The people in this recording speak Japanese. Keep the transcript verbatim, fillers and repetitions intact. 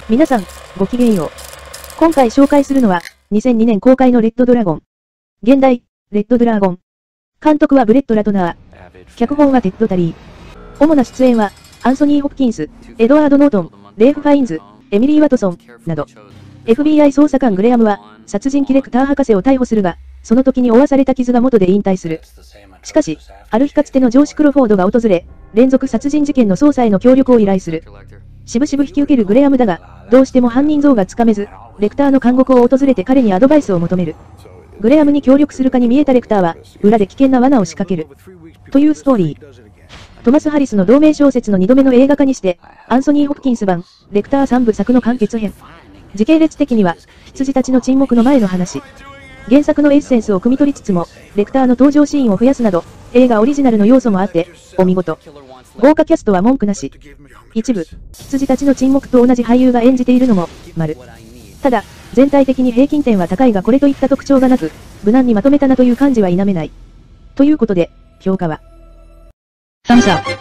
皆さん、ごきげんよう。今回紹介するのは、にせんにねん公開のレッドドラゴン。現代、レッドドラゴン。監督はブレッド・ラトナー。脚本はテッド・タリー。主な出演は、アンソニー・ホプキンス、エドワード・ノートン、レイフ・ファインズ、エミリー・ワトソン、など。エフビーアイ 捜査官グレアムは、殺人鬼レクター博士を逮捕するが、その時に負わされた傷が元で引退する。しかし、ある日かつての上司クロフォードが訪れ、連続殺人事件の捜査への協力を依頼する。しぶしぶ引き受けるグレアムだが、どうしても犯人像がつかめず、レクターの監獄を訪れて彼にアドバイスを求める。グレアムに協力するかに見えたレクターは、裏で危険な罠を仕掛ける。というストーリー。トマス・ハリスの同名小説のにどめの映画化にして、アンソニー・ホプキンス版、レクターさんぶ作の完結編。時系列的には、羊たちの沈黙の前の話。原作のエッセンスを汲み取りつつも、レクターの登場シーンを増やすなど、映画オリジナルの要素もあって、お見事。豪華キャストは文句なし。一部、羊たちの沈黙と同じ俳優が演じているのも、丸。ただ、全体的に平均点は高いがこれといった特徴がなく、無難にまとめたなという感じは否めない。ということで、評価は。Thumbs up.